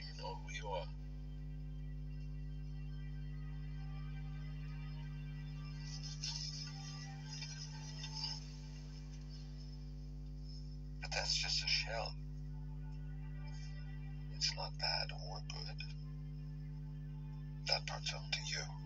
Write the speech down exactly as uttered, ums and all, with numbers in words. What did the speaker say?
you know who you are. But that's just a shell. It's not bad or good. That part's up to you.